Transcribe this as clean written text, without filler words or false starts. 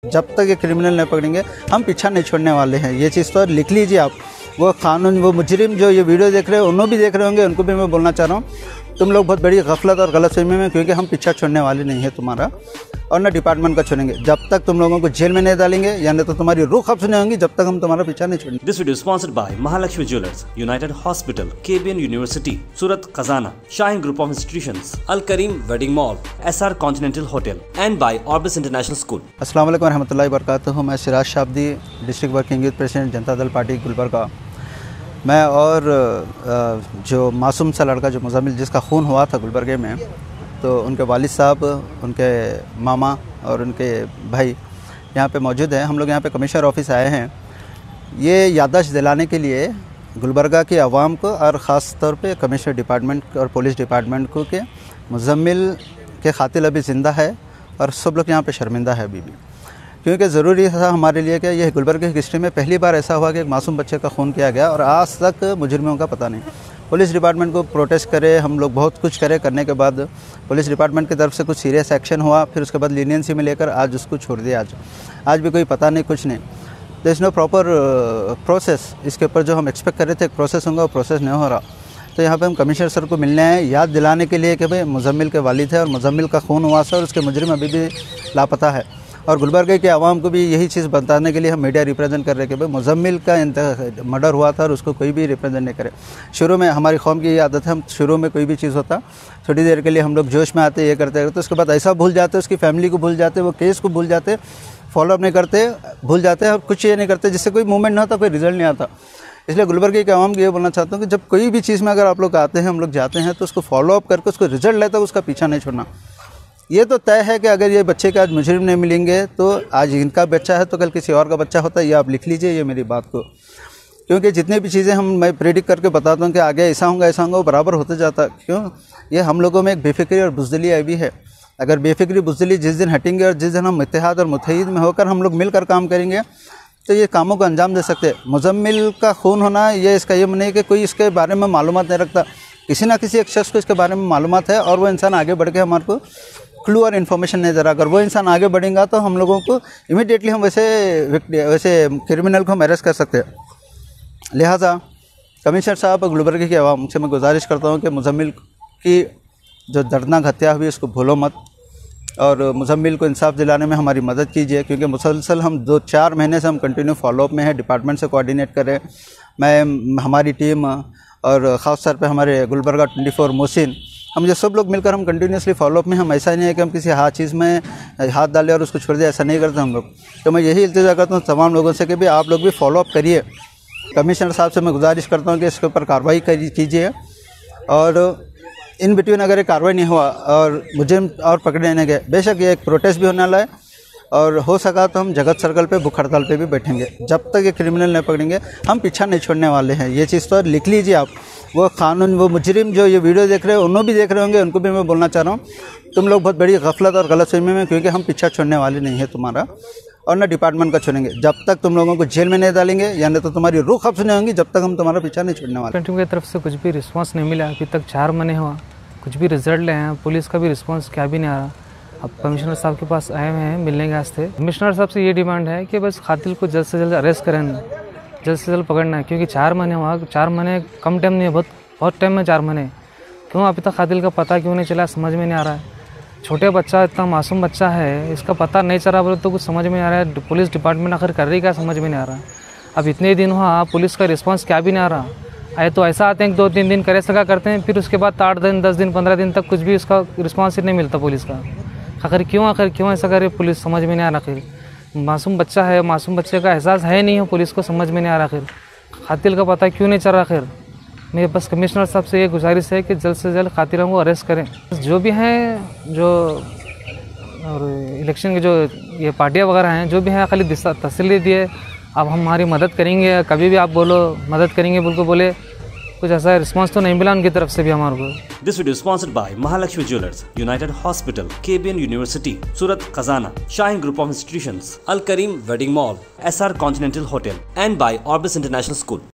जब तक ये क्रिमिनल नहीं पकड़ेंगे हम पीछा नहीं छोड़ने वाले हैं। ये चीज़ तो लिख लीजिए आप। वो कानून, वो मुजरिम जो ये वीडियो देख रहे हैं उन्होंने भी देख रहे होंगे, उनको भी मैं बोलना चाह रहा हूँ तुम लोग बहुत बड़ी गफलत और गलतफहमी में, क्योंकि हम पीछा छोड़ने वाले नहीं है तुम्हारा, और ना डिपार्टमेंट का छोड़ेंगे। जब तक तुम लोगों को जेल में नहीं डालेंगे या नहीं तो तुम्हारी रूह खब्स नहीं होंगी, जब तक हम तुम्हारा पीछा नहीं छोड़ेंगे। This video sponsored by Mahalakshmi jewellers, united hospital, KBN university, Surat Khazana, Shaheen group of institutions, Al Karim wedding mall, SR continental hotel and by Orbis international school. अस्सलाम वालेकुम रहमतुल्लाहि व बरकातुहू। मैं Siraj Shabdi, district working youth president Janata Dal party Gulbarga. मैं और जो मासूम सा लड़का जो मुज़म्मिल जिसका खून हुआ था गुलबर्गे में, तो उनके वालिद साहब, उनके मामा और उनके भाई यहाँ पे मौजूद हैं। हम लोग यहाँ पे कमिश्नर ऑफिस आए हैं ये याददाश्त दिलाने के लिए गुलबर्गा की आवाम को, और ख़ास तौर पे कमिश्नर डिपार्टमेंट और पुलिस डिपार्टमेंट को कि मुज़म्मिल के क़ातिल अभी ज़िंदा है और सब लोग यहाँ पे शर्मिंदा है अभी भी, क्योंकि ज़रूरी था हमारे लिए कि यह गुलबर्गा की हिस्ट्री में पहली बार ऐसा हुआ कि एक मासूम बच्चे का खून किया गया और आज तक मुजरिमों का पता नहीं। पुलिस डिपार्टमेंट को प्रोटेस्ट करे, हम लोग बहुत कुछ करे, करने के बाद पुलिस डिपार्टमेंट की तरफ से कुछ सीरियस एक्शन हुआ, फिर उसके बाद लीनियंसी में लेकर आज उसको छोड़ दिया। आज भी कोई पता नहीं, कुछ नहीं। There is no proper process. इसके ऊपर जो हम एक्सपेक्ट कर रहे थे एक प्रोसेस होगा, वो प्रोसेस नहीं हो रहा। तो यहाँ पे हम कमिश्नर सर को मिलने आए याद दिलाने के लिए कि भाई मुज़म्मिल के वालिद है और मुज़म्मिल का खून हुआ था और उसके मुजरिम अभी भी लापता है, और गुलबर्गा के आवाम को भी यही चीज़ बताने के लिए हम मीडिया रिप्रेजेंट कर रहे हैं कि भाई मुज़म्मिल का मर्डर हुआ था और उसको कोई भी रिप्रेजेंट नहीं करे। शुरू में हमारी कौम की ये आदत है, हम शुरू में कोई भी चीज़ होता थोड़ी देर के लिए हम लोग जोश में आते, ये करते तो उसके बाद ऐसा भूल जाते, उसकी फैमिली को भूल जाते, वो केस को भूल जाते, फॉलोअप नहीं करते, भूल जाते और कुछ ये नहीं करते, जिससे कोई मूवमेंट नहीं होता, कोई रिजल्ट नहीं आता। इसलिए गुलबर्गा के आवाम को ये बोलना चाहता हूँ कि जब कोई भी चीज़ में अगर आप लोग आते हैं, हम लोग जाते हैं, तो उसको फॉलोअप करके उसको रिजल्ट लेता है, उसका पीछा नहीं छोड़ना। ये तो तय है कि अगर ये बच्चे के आज मुजरिम नहीं मिलेंगे तो आज इनका बच्चा है तो कल किसी और का बच्चा होता है। ये आप लिख लीजिए ये मेरी बात को, क्योंकि जितनी भी चीज़ें मैं प्रेडिक्ट करके बताता हूँ कि आगे ऐसा होगा वो बराबर होते जाता। क्यों? ये हम लोगों में एक बेफिक्री और बुज़दिली आई भी है। अगर बेफिक्री बुज़दिली जिस दिन हटेंगे और जिस दिन हम इत्तेहाद और मुत्तहिद में होकर हम लोग मिलकर काम करेंगे तो ये कामों को अंजाम दे सकते हैं। मुज़म्मिल का खून होना ये इसका ये नहीं कि कोई इसके बारे में मालूमात नहीं रखता, किसी ना किसी एक शख्स को इसके बारे में मालूमात है और वो इंसान आगे बढ़ के हमारे को क्लू और इन्फॉर्मेशन नहीं दे रहा। अगर वो इंसान आगे बढ़ेगा तो हम लोगों को इमीडिएटली हम वैसे क्रिमिनल को हम अरेस्ट कर सकते हैं। लिहाजा कमिश्नर साहब गुलबर्गा की आवाम से मैं गुजारिश करता हूँ कि मुज़म्मिल की जो दर्दनाक हत्या हुई उसको भूलो मत, और मुज़म्मिल को इंसाफ दिलाने में हमारी मदद कीजिए, क्योंकि मुसलसल हम 2-4 महीने से हम कंटिन्यू फॉलोअप में हैं, डिपार्टमेंट से कोऑर्डिनेट करें, मैं, हमारी टीम और ख़ास तौर पे हमारे गुलबर्गा 24 मोहसिन, हम जो सब लोग मिलकर हम कंटिन्यूसली फॉलोअप में। हम ऐसा नहीं है कि हम किसी चीज़ में हाथ डालें और उसको छोड़ दें, ऐसा नहीं करते हम लोग। तो मैं यही इल्तिजा करता हूँ तमाम लोगों से कि भाई आप लोग भी फॉलोअप करिए। कमिश्नर साहब से मैं गुजारिश करता हूँ कि इसके ऊपर कार्रवाई कीजिए, और इन बिटवीन अगर एक कार्रवाई नहीं हुआ और मुझे और पकड़े नहीं गए, बेशक ये एक प्रोटेस्ट भी होने वाला है और हो सका तो हम जगत सर्कल पे भूख हड़ताल पे भी बैठेंगे। जब तक ये क्रिमिनल नहीं पकड़ेंगे हम पीछा नहीं छोड़ने वाले हैं। ये चीज़ तो लिख लीजिए आप। वो कानून, वो मुजरिम जो ये वीडियो देख रहे हैं उन्होंने भी देख रहे होंगे, उनको भी मैं बोलना चाह रहा हूँ तुम लोग बहुत बड़ी गफलत और गलतफहमी में, क्योंकि हम पीछा छोड़ने वाले नहीं है तुम्हारा, और ना डिपार्टमेंट का छोड़ेंगे। जब तक तुम लोगों को जेल में नहीं डालेंगे या नहीं तो तुम्हारी रूह खब्स नहीं होंगी, जब तक हम तुम्हारा पीछा नहीं छोड़ने वाले। टीम की तरफ से कुछ भी रिस्पांस नहीं मिला अभी तक, 4 महीने हुआ, कुछ भी रिजल्ट ले हैं, पुलिस का भी रिस्पांस क्या भी नहीं आ रहा। अब कमिश्नर साहब के पास आए हुए हैं मिलने के वास्ते। कमिश्नर साहब से ये डिमांड है कि बस कातिल को जल्द से जल्द अरेस्ट करें, जल्द से जल्द पकड़ना है, क्योंकि 4 महीने हुआ। 4 महीने कम टाइम नहीं है, बहुत टाइम में 4 महीने। क्यों अभी तक कातिल का पता क्यों नहीं चला, समझ में नहीं आ रहा है। छोटे बच्चा, इतना मासूम बच्चा है, इसका पता नहीं चला बोले तो कुछ समझ में नहीं आ रहा है। पुलिस डिपार्टमेंट आखिर कर रही क्या, समझ में नहीं आ रहा है। अब इतने दिन हुआ पुलिस का रिस्पॉन्स क्या भी नहीं आ रहा। आए तो ऐसा आते हैं कि 2-3 दिन करे सका करते हैं, फिर उसके बाद 8 दिन, 10 दिन, 15 दिन तक कुछ भी उसका रिस्पॉन्स नहीं मिलता पुलिस का। आखिर क्यों ऐसा करे पुलिस, समझ में नहीं आ रहा। आखिर मासूम बच्चा है, मासूम बच्चे का एहसास है नहीं है, पुलिस को समझ में नहीं आ रहा। आखिर कातिल का पता क्यों नहीं चल रहा। आखिर मेरे बस कमिश्नर साहब से ये गुजारिश है कि जल्द से जल्द कातिलों को अरेस्ट करें। जो भी हैं, जो और इलेक्शन के जो ये पार्टियाँ वगैरह हैं, जो भी हैं, खाली तसल्ली दिए अब हमारी मदद करेंगे, कभी भी आप बोलो मदद करेंगे बोल को बोले, कुछ ऐसा रिस्पांस तो नहीं मिला उनकी तरफ से भी हमारे को। This video sponsored by Mahalakshmi jewellers, united hospital, KBN university, Surat Khazana, Shaheen group of institutions, Al Karim wedding mall, SR continental hotel and by Orbis international school.